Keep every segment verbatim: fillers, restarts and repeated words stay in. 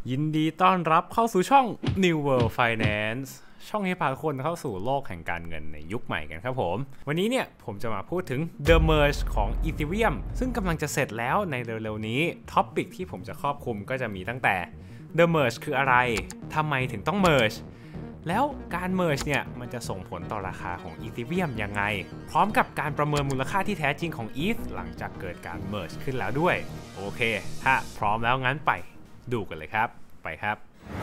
ยินดีต้อนรับเข้าสู่ช่อง New World Finance ช่องที่พาคนเข้าสู่โลกแห่งการเงินในยุคใหม่กันครับผมวันนี้เนี่ยผมจะมาพูดถึง The Merge ของ Ethereum ซึ่งกำลังจะเสร็จแล้วในเร็วๆนี้ท็อปิกที่ผมจะครอบคลุมก็จะมีตั้งแต่ The Merge คืออะไรทำไมถึงต้อง Merge แล้วการ Merge เนี่ยมันจะส่งผลต่อราคาของ Ethereum ยังไงพร้อมกับการประเมินมูลค่าที่แท้จริงของ อี ที หลังจากเกิดการ Merge ขึ้นแล้วด้วยโอเคถ้าพร้อมแล้วงั้นไปดูกันเลยครับไปครับ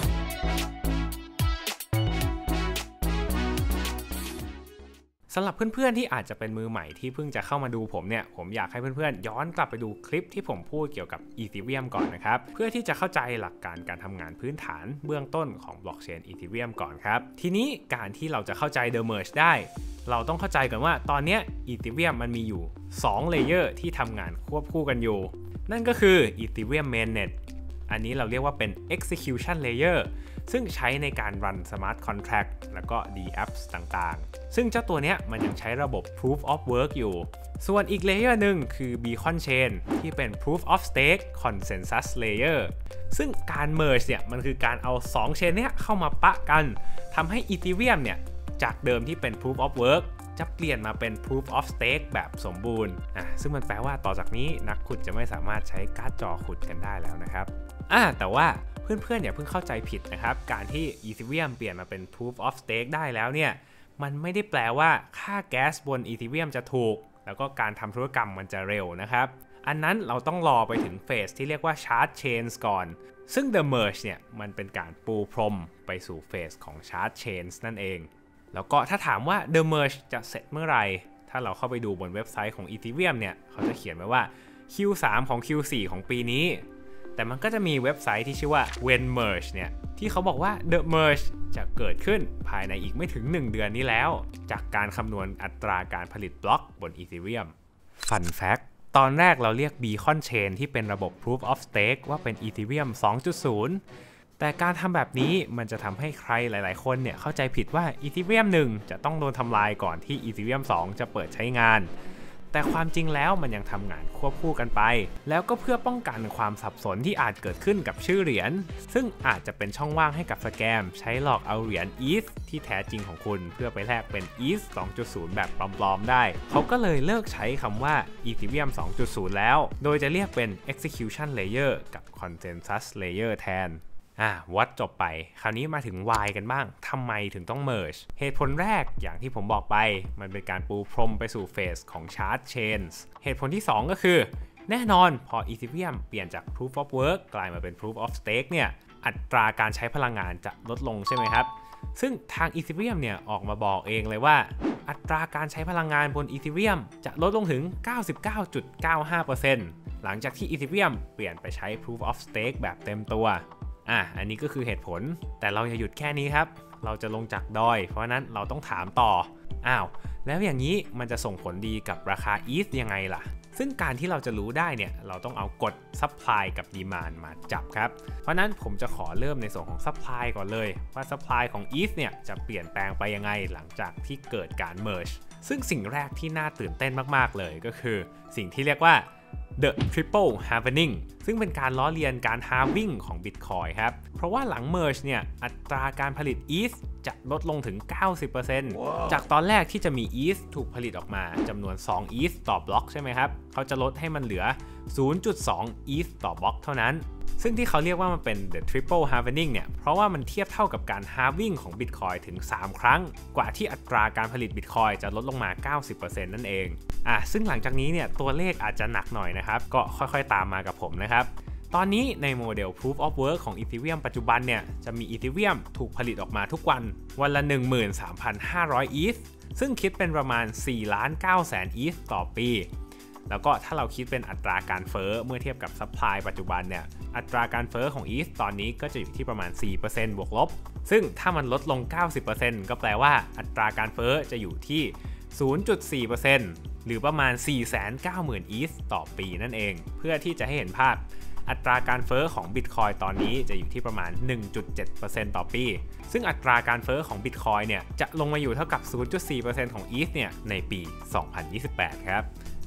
สำหรับเพื่อนๆที่อาจจะเป็นมือใหม่ที่เพิ่งจะเข้ามาดูผมเนี่ยผมอยากให้เพื่อนๆย้อนกลับไปดูคลิปที่ผมพูดเกี่ยวกับ Ethereum ก่อนนะครับเพื่อที่จะเข้าใจหลักการการทำงานพื้นฐานเบื้องต้นของบล็อกเชน Ethereum ก่อนครับทีนี้การที่เราจะเข้าใจ The Merge ได้เราต้องเข้าใจก่อนว่าตอนนี้ Ethereum มันมีอยู่สองเลเยอร์ที่ทำงานควบคู่กันอยู่นั่นก็คือ Ethereum Mainnetอันนี้เราเรียกว่าเป็น execution layer ซึ่งใช้ในการรัน smart contract แล้วก็ ดี apps ต่างๆซึ่งเจ้าตัวเนี้ยมันยังใช้ระบบ proof of work อยู่ส่วนอีก layer หนึ่งคือ beacon chain ที่เป็น proof of stake consensus layer ซึ่งการ merge เนี่ยมันคือการเอาสองเชนเนี้ยเข้ามาปะกันทำให้ Ethereum เนี่ยจากเดิมที่เป็น proof of workจะเปลี่ยนมาเป็น proof of stake แบบสมบูรณ์อ่ะซึ่งมันแปลว่าต่อจากนี้นักขุดจะไม่สามารถใช้การ์ดจอขุดกันได้แล้วนะครับอ่ะแต่ว่าเพื่อนๆอย่าเพิ่งเข้าใจผิดนะครับการที่ Ethereum เปลี่ยนมาเป็น proof of stake ได้แล้วเนี่ยมันไม่ได้แปลว่าค่าแก๊สบน Ethereum จะถูกแล้วก็การทำธุรกรรมมันจะเร็วนะครับอันนั้นเราต้องรอไปถึงเฟสที่เรียกว่า Shard Chains ก่อนซึ่ง The Merge เนี่ยมันเป็นการปูพรมไปสู่เฟสของ Shard Chains นั่นเองแล้วก็ถ้าถามว่า The Merge จะเสร็จเมื่อไหร่ถ้าเราเข้าไปดูบนเว็บไซต์ของ Ethereum เนี่ยเขาจะเขียนไว้ว่า คิว ทรี ของ คิว โฟร์ ของปีนี้แต่มันก็จะมีเว็บไซต์ที่ชื่อว่า When Merge เนี่ยที่เขาบอกว่า The Merge จะเกิดขึ้นภายในอีกไม่ถึงหนึ่งเดือนนี้แล้วจากการคำนวณอัตราการผลิตบล็อกบน Ethereum Fun Fact ตอนแรกเราเรียก Beacon Chain ที่เป็นระบบ Proof of Stake ว่าเป็น Ethereum สองจุดศูนย์แต่การทำแบบนี้มันจะทำให้ใครหลายๆคนเนี่ยเข้าใจผิดว่า Ethereum หนึ่งจะต้องโดนทำลายก่อนที่ Ethereum สองจะเปิดใช้งานแต่ความจริงแล้วมันยังทำงานควบคู่กันไปแล้วก็เพื่อป้องกันความสับสนที่อาจเกิดขึ้นกับชื่อเหรียญซึ่งอาจจะเป็นช่องว่างให้กับสแกมใช้หลอกเอาเหรียญ อี ที ที่แท้จริงของคุณเพื่อไปแลกเป็น อี ที สองจุดศูนย์ แบบปลอมๆได้เขาก็เลยเลิกใช้คำว่า Ethereum สองจุดศูนย์ แล้วโดยจะเรียกเป็น execution layer กับ consensus layer แทนอ่ะวัดจบไปคราวนี้มาถึง why กันบ้างทำไมถึงต้อง merge เหตุผลแรกอย่างที่ผมบอกไปมันเป็นการปูพรมไปสู่เฟสของ Shard Chains เหตุผลที่สองก็คือแน่นอนพอ Ethereum เปลี่ยนจาก Proof of Work กลายมาเป็น Proof of Stake เนี่ยอัตราการใช้พลังงานจะลดลงใช่ไหมครับซึ่งทาง Ethereum เนี่ยออกมาบอกเองเลยว่าอัตราการใช้พลังงานบน Ethereum จะลดลงถึง เก้าสิบเก้าจุดเก้าห้าเปอร์เซ็นต์ หลังจากที่ Ethereum เปลี่ยนไปใช้ Proof of Stake แบบเต็มตัวอ่ะอันนี้ก็คือเหตุผลแต่เราอย่าหยุดแค่นี้ครับเราจะลงจากดอยเพราะนั้นเราต้องถามต่ออ้าวแล้วอย่างนี้มันจะส่งผลดีกับราคา อี ที ยังไงล่ะซึ่งการที่เราจะรู้ได้เนี่ยเราต้องเอากฎ Supply กับ Demand มาจับครับเพราะนั้นผมจะขอเริ่มในส่วนของ Supply ก่อนเลยว่า Supply ของ อี ที เนี่ยจะเปลี่ยนแปลงไปยังไงหลังจากที่เกิดการ Merge ซึ่งสิ่งแรกที่น่าตื่นเต้นมากๆเลยก็คือสิ่งที่เรียกว่าThe Triple Halving ซึ่งเป็นการล้อเลียนการ halving ของ Bitcoin ครับเพราะว่าหลัง Merge เนี่ยอัตราการผลิต อี ที จะลดลงถึง เก้าสิบเปอร์เซ็นต์ wow. จากตอนแรกที่จะมี อี ที ถูกผลิตออกมาจำนวนสอง อี ที ต่อบล็อกใช่ไหมครับเขาจะลดให้มันเหลือ ศูนย์จุดสอง อี ที ต่อบล็อกเท่านั้นซึ่งที่เขาเรียกว่ามันเป็น The Triple Halving เนี่ยเพราะว่ามันเทียบเท่ากับการ halving ของ Bitcoin ถึงสามครั้งกว่าที่อัตราการผลิต Bitcoin จะลดลงมา เก้าสิบเปอร์เซ็นต์ นั่นเองอ่ะซึ่งหลังจากนี้เนี่ยตัวเลขอาจจะหนักหน่อยนะครับก็ค่อยๆตามมากับผมนะครับตอนนี้ในโมเดล Proof of Work ของ Ethereum ปัจจุบันเนี่ยจะมี Ethereum ถูกผลิตออกมาทุกวันวันละ หนึ่งหมื่นสามพันห้าร้อย อี ที ซึ่งคิดเป็นประมาณ สี่ล้านเก้าแสน อี ที ต่อปีแล้วก็ถ้าเราคิดเป็นอัตราการเฟ้อเมื่อเทียบกับ Supply ปัจจุบันเนี่ยอัตราการเฟ้อของ อี ที ตอนนี้ก็จะอยู่ที่ประมาณ สี่เปอร์เซ็นต์ บวกลบซึ่งถ้ามันลดลง เก้าสิบเปอร์เซ็นต์ ก็แปลว่าอัตราการเฟ้อจะอยู่ที่ ศูนย์จุดสี่เปอร์เซ็นต์ หรือประมาณ สี่แสนเก้าหมื่น อี ที ต่อปีนั่นเองเพื่อที่จะให้เห็นภาพอัตราการเฟ้อของ Bitcoin ตอนนี้จะอยู่ที่ประมาณ หนึ่งจุดเจ็ดเปอร์เซ็นต์ ต่อปีซึ่งอัตราการเฟ้อของ Bitcoin เนี่ยจะลงมาอยู่เท่ากับ ศูนย์จุดสี่เปอร์เซ็นต์ ของ อี ที เนี่ยในปี สองพันยี่สิบแปด ครับ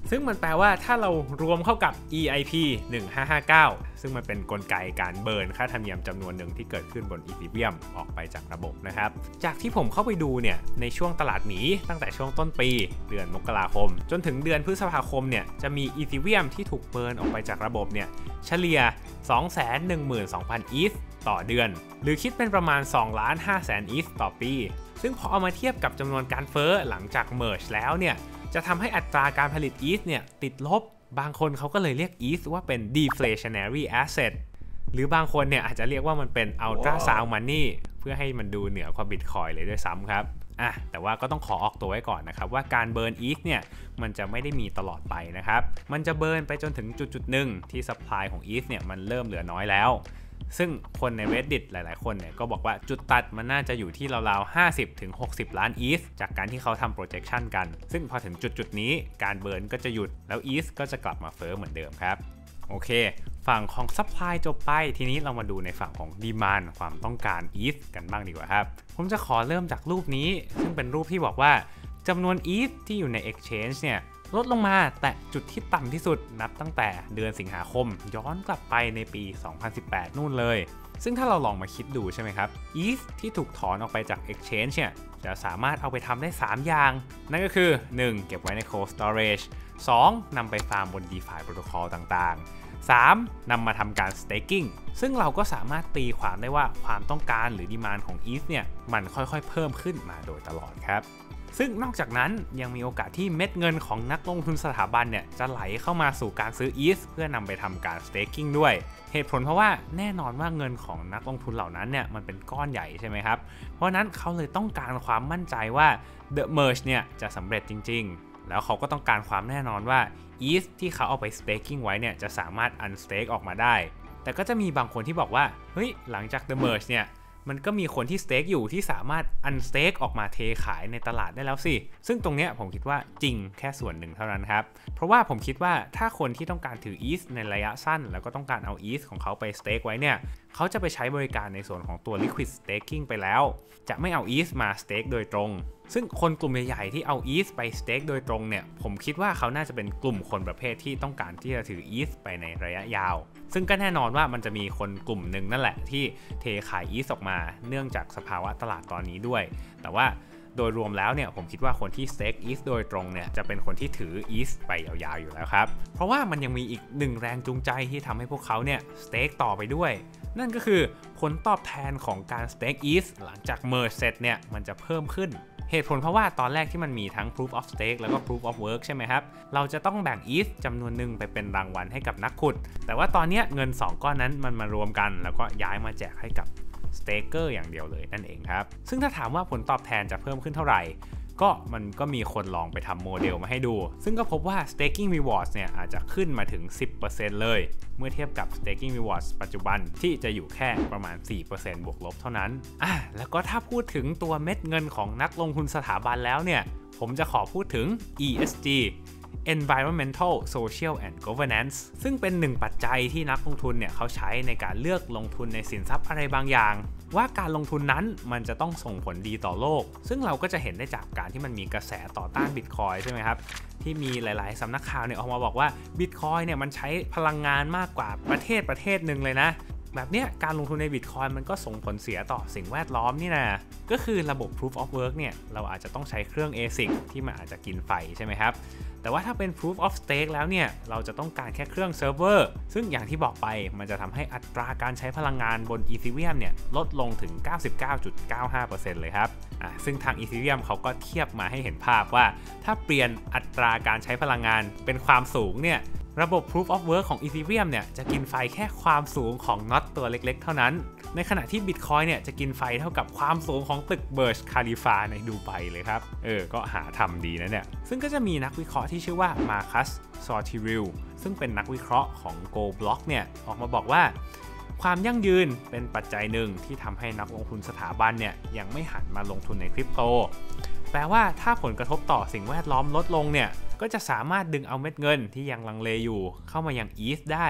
ซึ่งมันแปลว่าถ้าเรารวมเข้ากับ อี ไอ พี หนึ่งห้าห้าเก้า ซึ่งมันเป็นกลไกการเบิร์นค่าธรรมเนียมจำนวนหนึ่งที่เกิดขึ้นบน Ethereum ออกไปจากระบบนะครับจากที่ผมเข้าไปดูเนี่ยในช่วงตลาดหมีตั้งแต่ช่วงต้นปีเดือนมกราคมจนถึงเดือนพฤษภาคมเนี่ยจะมี Ethereum ที่ถูกเบิร์นออกไปจากระบบเนี่ยเฉลี่ย สองแสนหนึ่งหมื่นสองพัน อี ที ต่อเดือนหรือคิดเป็นประมาณ สองล้านห้าแสน อี ที ต่อปีซึ่งพอเอามาเทียบกับจำนวนการเฟ้อหลังจาก merge แล้วเนี่ยจะทำให้อัตราการผลิต อี ที เนี่ยติดลบบางคนเขาก็เลยเรียก อี ที ว่าเป็น deflationary asset หรือบางคนเนี่ยอาจจะเรียกว่ามันเป็น ultra sound money เพื่อให้มันดูเหนือกว่า Bitcoin เลยด้วยซ้ำครับอ่ะแต่ว่าก็ต้องขอออกตัวไว้ก่อนนะครับว่าการเบิร์น อี ที เนี่ยมันจะไม่ได้มีตลอดไปนะครับมันจะเบิร์นไปจนถึงจุดๆหนึ่งที่ supply ของ อี ที เนี่ยมันเริ่มเหลือน้อยแล้วซึ่งคนใน Reddit หลายๆคนเนี่ยก็บอกว่าจุดตัดมันน่าจะอยู่ที่ราวๆ ห้าสิบถึงหกสิบ ล้าน อี ที จากการที่เขาทำ projection กันซึ่งพอถึงจุดๆนี้การเบิร์นก็จะหยุดแล้ว อี ที ก็จะกลับมาเฟ้อเหมือนเดิมครับโอเคฝั่งของ supply จบไปทีนี้เรามาดูในฝั่งของ demand ความต้องการ อี ที กันบ้างดีกว่าครับผมจะขอเริ่มจากรูปนี้ซึ่งเป็นรูปที่บอกว่าจำนวน อี ที ที่อยู่ใน exchange เนี่ยลดลงมาแต่จุดที่ต่ำที่สุดนับตั้งแต่เดือนสิงหาคมย้อนกลับไปในปี สองพันสิบแปด นู่นเลยซึ่งถ้าเราลองมาคิดดูใช่ไหมครับ อี ที ที่ถูกถอนออกไปจาก Exchange เนี่ยจะสามารถเอาไปทำได้สามอย่างนั่นก็คือ หนึ่ง เก็บไว้ใน Cold Storage สอง นำไปฟาร์มบน DeFi Protocol ต่างๆ สาม นำมาทำการ Staking ซึ่งเราก็สามารถตีความได้ว่าความต้องการหรือ Demand ของ อี ที เนี่ยมันค่อยๆเพิ่มขึ้นมาโดยตลอดครับซึ่งนอกจากนั้นยังมีโอกาสที่เม็ดเงินของนักลงทุนสถาบันเนี่ยจะไหลเข้ามาสู่การซื้อ อี ที เพื่อนำไปทำการ staking ด้วยเหตุผลเพราะว่าแน่นอนว่าเงินของนักลงทุนเหล่านั้นเนี่ยมันเป็นก้อนใหญ่ใช่ไหมครับเพราะนั้นเขาเลยต้องการความมั่นใจว่า the merge เนี่ยจะสำเร็จจริงๆแล้วเขาก็ต้องการความแน่นอนว่า อี ที ที่เขาเอาไป staking ไว้เนี่ยจะสามารถ unstake ออกมาได้แต่ก็จะมีบางคนที่บอกว่าเฮ้ยหลังจาก the merge เนี่ยมันก็มีคนที่สเต็กอยู่ที่สามารถอันสเต็กออกมาเทขายในตลาดได้แล้วสิซึ่งตรงเนี้ยผมคิดว่าจริงแค่ส่วนหนึ่งเท่านั้นครับเพราะว่าผมคิดว่าถ้าคนที่ต้องการถือ อี ที ในระยะสั้นแล้วก็ต้องการเอา อี ที ของเขาไปสเต็กไว้เนี่ยเขาจะไปใช้บริการในส่วนของตัว liquid staking ไปแล้วจะไม่เอา อี ที มาสเต็กโดยตรงซึ่งคนกลุ่มใหญ่ๆที่เอา อี ที ไปสเต็กโดยตรงเนี่ยผมคิดว่าเขาน่าจะเป็นกลุ่มคนประเภทที่ต้องการที่จะถือ อี ที ไปในระยะยาวซึ่งก็แน่นอนว่ามันจะมีคนกลุ่มหนึ่งนั่นแหละที่เทขาย อี ที ออกมาเนื่องจากสภาวะตลาดตอนนี้ด้วยแต่ว่าโดยรวมแล้วเนี่ยผมคิดว่าคนที่ stake อี ที โดยตรงเนี่ยจะเป็นคนที่ถือ อี ที ไปยาวๆอยู่แล้วครับเพราะว่ามันยังมีอีกหนึ่งแรงจูงใจที่ทำให้พวกเขาเนี่ย stake ต่อไปด้วยนั่นก็คือผลตอบแทนของการ stake อี ที หลังจาก merge เสร็จเนี่ยมันจะเพิ่มขึ้นเหตุผลเพราะว่าตอนแรกที่มันมีทั้ง proof of stake แล้วก็ proof of work ใช่ไหมครับเราจะต้องแบ่ง อี ที จำนวนหนึ่งไปเป็นรางวัลให้กับนักขุดแต่ว่าตอนนี้เงินสองก้อนนั้นมันมารวมกันแล้วก็ย้ายมาแจกให้กับ staker อย่างเดียวเลยนั่นเองครับซึ่งถ้าถามว่าผลตอบแทนจะเพิ่มขึ้นเท่าไหร่ก็มันก็มีคนลองไปทำโมเดลมาให้ดูซึ่งก็พบว่า staking rewards เนี่ยอาจจะขึ้นมาถึง สิบเปอร์เซ็นต์ เลยเมื่อเทียบกับ staking rewards ปัจจุบันที่จะอยู่แค่ประมาณ สี่เปอร์เซ็นต์ บวกลบเท่านั้นอ่ะแล้วก็ถ้าพูดถึงตัวเม็ดเงินของนักลงทุนสถาบันแล้วเนี่ยผมจะขอพูดถึง อี เอส จี Environmental Social and Governance ซึ่งเป็นหนึ่งปัจจัยที่นักลงทุนเนี่ยเขาใช้ในการเลือกลงทุนในสินทรัพย์อะไรบางอย่างว่าการลงทุนนั้นมันจะต้องส่งผลดีต่อโลกซึ่งเราก็จะเห็นได้จากการที่มันมีกระแสต่อต้าน Bitcoin ใช่ไหมครับที่มีหลายๆสำนักข่าวเนี่ยออกมาบอกว่า Bitcoin เนี่ยมันใช้พลังงานมากกว่าประเทศประเทศหนึ่งเลยนะแบบเนี้ยการลงทุนใน Bitcoin มันก็ส่งผลเสียต่อสิ่งแวดล้อมนี่นะก็คือระบบ Proof of Work เนี่ยเราอาจจะต้องใช้เครื่อง เอ ซิก ที่มันอาจจะกินไฟใช่ไหมครับแต่ว่าถ้าเป็น Proof of Stake แล้วเนี่ยเราจะต้องการแค่เครื่องเซิร์ฟเวอร์ซึ่งอย่างที่บอกไปมันจะทำให้อัตราการใช้พลังงานบน Ethereum เนี่ยลดลงถึง เก้าสิบเก้าจุดเก้าห้าเปอร์เซ็นต์ เลยครับอ่ะซึ่งทาง Ethereum เขาก็เทียบมาให้เห็นภาพว่าถ้าเปลี่ยนอัตราการใช้พลังงานเป็นความสูงเนี่ยระบบ Proof of Work ของ Ethereum เนี่ยจะกินไฟแค่ความสูงของน็อตตัวเล็กๆเท่านั้นในขณะที่ Bitcoin เนี่ยจะกินไฟเท่ากับความสูงของตึกเบิร์จคาลิฟาในดูไบเลยครับเออก็หาทำดีนะเนี่ยซึ่งก็จะมีนักวิเคราะห์ที่ชื่อว่ามาคัสซอร์ติริลซึ่งเป็นนักวิเคราะห์ของ GoBlock เนี่ยออกมาบอกว่าความยั่งยืนเป็นปัจจัยหนึ่งที่ทำให้นักลงทุนสถาบันเนี่ยยังไม่หันมาลงทุนในคริปโตแปลว่าถ้าผลกระทบต่อสิ่งแวดล้อมลดลงเนี่ยก็จะสามารถดึงเอาเม็ดเงินที่ยังลังเลอยู่เข้ามายัง อี ที ได้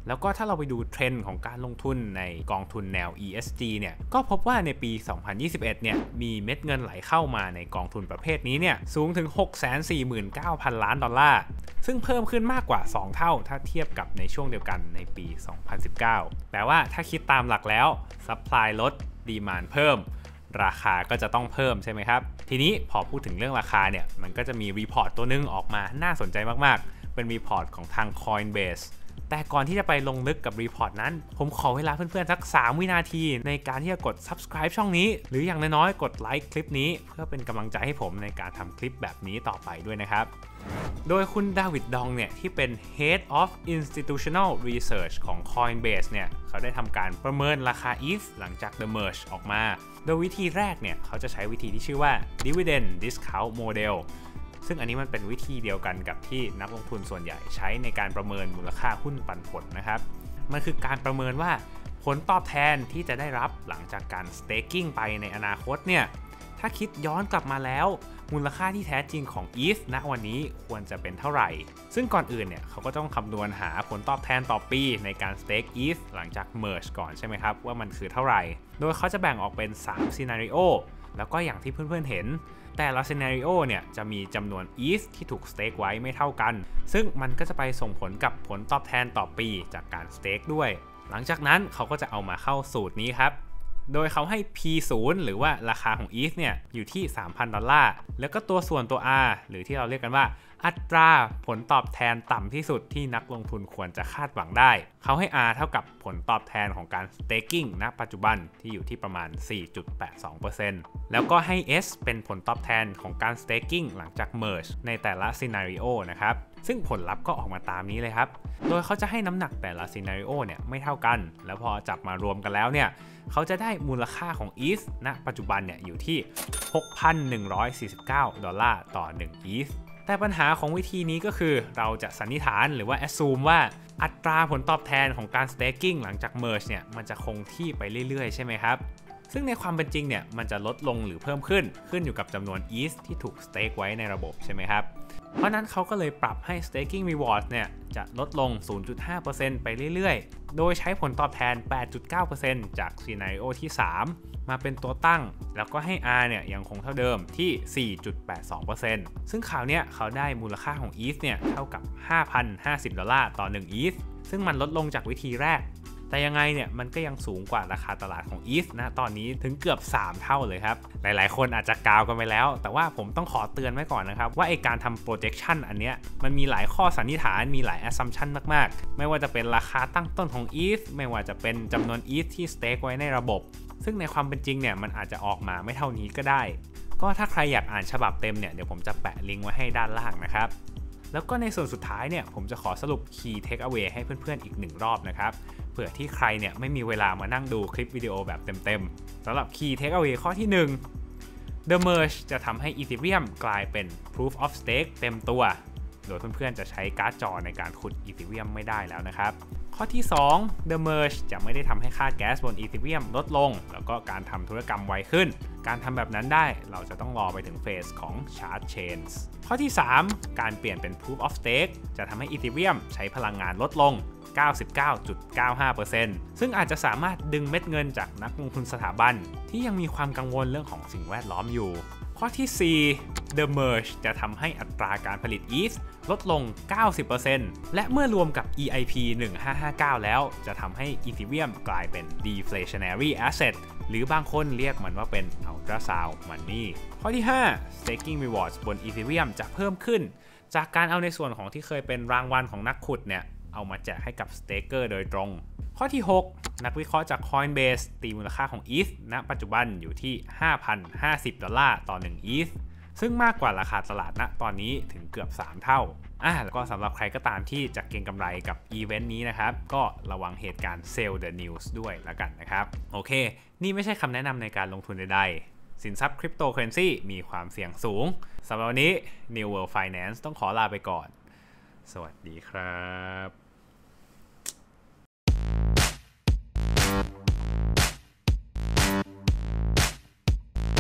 แล้วก็ถ้าเราไปดูเทรนด์ของการลงทุนในกองทุนแนว อี เอส จี เนี่ยก็พบว่าในปี สองพันยี่สิบเอ็ด เนี่ยมีเม็ดเงินไหลเข้ามาในกองทุนประเภทนี้เนี่ยสูงถึง หกแสนสี่หมื่นเก้าพัน ล้านดอลลาร์ซึ่งเพิ่มขึ้นมากกว่าสองเท่าถ้าเทียบกับในช่วงเดียวกันในปี สองพันสิบเก้า แปลว่าถ้าคิดตามหลักแล้ว Supply ลด Demand เพิ่มราคาก็จะต้องเพิ่มใช่ไหมครับทีนี้พอพูดถึงเรื่องราคาเนี่ยมันก็จะมีรีพอร์ตตัวนึงออกมาน่าสนใจมากๆเป็นรีพอร์ตของทาง Coinbase แต่ก่อนที่จะไปลงลึกกับรีพอร์ตนั้นผมขอเวลาเพื่อนๆสักสามวินาทีในการที่จะกด Subscribe ช่องนี้หรืออย่างน้อยๆกดไลค์คลิปนี้เพื่อเป็นกำลังใจให้ผมในการทำคลิปแบบนี้ต่อไปด้วยนะครับโดยคุณดาวิดดองเนี่ยที่เป็น Head of Institutional Research ของ Coinbase เนี่ยเขาได้ทำการประเมินราคา อี ที เอฟ หลังจาก The Merge ออกมาโดยวิธีแรกเนี่ยเขาจะใช้วิธีที่ชื่อว่า Dividend Discount Model ซึ่งอันนี้มันเป็นวิธีเดียวกันกับที่นักลงทุนส่วนใหญ่ใช้ในการประเมินมูลค่าหุ้นปันผลนะครับมันคือการประเมินว่าผลตอบแทนที่จะได้รับหลังจากการ staking ไปในอนาคตเนี่ยถ้าคิดย้อนกลับมาแล้วมูลค่าที่แท้จริงของ อี ที เอฟ ณวันนี้ควรจะเป็นเท่าไหร่ซึ่งก่อนอื่นเนี่ยเขาก็ต้องคำนวณหาผลตอบแทนต่อปีในการ stake อี ที เอฟ หลังจาก merge ก่อนใช่ไหมครับว่ามันคือเท่าไหร่โดยเขาจะแบ่งออกเป็นสาม scenario แล้วก็อย่างที่เพื่อนๆเห็นแต่ละ scenario เนี่ยจะมีจำนวน อี ที เอฟ ที่ถูก stake ไว้ไม่เท่ากันซึ่งมันก็จะไปส่งผลกับผลตอบแทนต่อปีจากการ stake ด้วยหลังจากนั้นเขาก็จะเอามาเข้าสูตรนี้ครับโดยเขาให้ พี ศูนย์ หรือว่าราคาของ อี ที เอฟ เนี่ยอยู่ที่ สามพัน ดอลลาร์แล้วก็ตัวส่วนตัว R หรือที่เราเรียกกันว่าอัตราผลตอบแทนต่ำที่สุดที่นักลงทุนควรจะคาดหวังได้เขาให้ R เท่ากับผลตอบแทนของการ staking ณ ปัจจุบันที่อยู่ที่ประมาณ สี่จุดแปดสองเปอร์เซ็นต์ แล้วก็ให้ S เป็นผลตอบแทนของการ staking หลังจาก merge ในแต่ละ scenario นะครับซึ่งผลลัพธ์ก็ออกมาตามนี้เลยครับโดยเขาจะให้น้ำหนักแต่ละ scenario เนี่ยไม่เท่ากันแล้วพอจับมารวมกันแล้วเนี่ยเขาจะได้มูลค่าของ อี ที เอฟ ณ ปัจจุบันเนี่ยอยู่ที่ หกพันหนึ่งร้อยสี่สิบเก้า ดอลลาร์ต่อ หนึ่ง อี ที เอฟ แต่ปัญหาของวิธีนี้ก็คือเราจะสันนิษฐานหรือว่า assume ว่าอัตราผลตอบแทนของการ staking หลังจาก merge เนี่ยมันจะคงที่ไปเรื่อยๆใช่ไหมครับซึ่งในความเป็นจริงเนี่ยมันจะลดลงหรือเพิ่มขึ้นขึ้นอยู่กับจำนวน อี ที เอฟ ที่ถูก stake ไว้ในระบบใช่ไหมครับเพราะนั้นเขาก็เลยปรับให้ staking reward เนี่ยจะลดลง ศูนย์จุดห้าเปอร์เซ็นต์ ไปเรื่อยๆโดยใช้ผลตอบแทน แปดจุดเก้าเปอร์เซ็นต์ จาก scenario ที่สามมาเป็นตัวตั้งแล้วก็ให้ R เนี่ยยังคงเท่าเดิมที่ สี่จุดแปดสองเปอร์เซ็นต์ ซึ่งคราวนี้เขาได้มูลค่าของ อี ที เอฟ เนี่ยเท่ากับ ห้าพันห้าสิบ ดอลลาร์ต่อ หนึ่ง อี ที เอฟ ซึ่งมันลดลงจากวิธีแรกแต่ยังไงเนี่ยมันก็ยังสูงกว่าราคาตลาดของ อี ที เอฟ นะตอนนี้ถึงเกือบสามเท่าเลยครับหลายๆคนอาจจะกาวกันไปแล้วแต่ว่าผมต้องขอเตือนไว้ก่อนนะครับว่าไอการทำ projection อันเนี้ยมันมีหลายข้อสันนิษฐานมีหลาย assumption มากๆไม่ว่าจะเป็นราคาตั้งต้นของ อี ที เอฟ ไม่ว่าจะเป็นจำนวน อี ที เอฟ ที่ stake ไว้ในระบบซึ่งในความเป็นจริงเนี่ยมันอาจจะออกมาไม่เท่านี้ก็ได้ก็ถ้าใครอยากอ่านฉบับเต็มเนี่ยเดี๋ยวผมจะแปะลิงก์ไว้ให้ด้านล่างนะครับแล้วก็ในส่วนสุดท้ายเนี่ยผมจะขอสรุป key takeaway ให้เพื่อนๆอีกหนึ่งรอบนะครับเผื่อที่ใครเนี่ยไม่มีเวลามานั่งดูคลิปวิดีโอแบบเต็มๆสำหรับ key takeaway ข้อที่หนึ่ง The Merge จะทำให้ Ethereum กลายเป็น Proof of Stake เต็มตัวโดยเพื่อนๆจะใช้การ์ดจอในการขุด Ethereum ไม่ได้แล้วนะครับข้อที่สอง The Merge จะไม่ได้ทำให้ค่าแก๊สบน Ethereum ลดลงแล้วก็การทำธุรกรรมไวขึ้นการทำแบบนั้นได้เราจะต้องรอไปถึงเฟสของ Shard Chains ข้อที่สามการเปลี่ยนเป็น Proof of Stake จะทำให้ Ethereum ใช้พลังงานลดลง เก้าสิบเก้าจุดเก้าห้าเปอร์เซ็นต์ ซึ่งอาจจะสามารถดึงเม็ดเงินจากนักลงทุนสถาบันที่ยังมีความกังวลเรื่องของสิ่งแวดล้อมอยู่ข้อที่สี่ The Merge จะทำให้อัตราการผลิต อี ที เอฟ ลดลง เก้าสิบเปอร์เซ็นต์ และเมื่อรวมกับ อี ไอ พี หนึ่งพันห้าร้อยห้าสิบเก้า แล้วจะทำให้ Ethereum กลายเป็น deflationary asset หรือบางคนเรียกมันว่าเป็น ultrasound money ข้อที่ห้า staking rewards บน Ethereum จะเพิ่มขึ้นจากการเอาในส่วนของที่เคยเป็นรางวัลของนักขุดเนี่ยเอามาแจกให้กับ staker โดยตรงข้อที่หกนักวิเคราะห์จาก Coinbase ตีมูลค่าของ อี ที เอฟ ณ ปัจจุบันอยู่ที่ ห้าพันห้าสิบ ดอลลาร์ต่อ หนึ่ง อี ที เอฟ ซึ่งมากกว่าราคาตลาดณตอนนี้ถึงเกือบสามเท่าอ่ะแล้วก็สำหรับใครก็ตามที่จะเก็งกำไรกับอีเวนต์นี้นะครับก็ระวังเหตุการณ์ sell the news ด้วยแล้วกันนะครับโอเคนี่ไม่ใช่คำแนะนำในการลงทุนใดๆสินทรัพย์คริปโตเคอเรนซีมีความเสี่ยงสูงสำหรับวันนี้ New World Finance ต้องขอลาไปก่อนสวัสดีครับ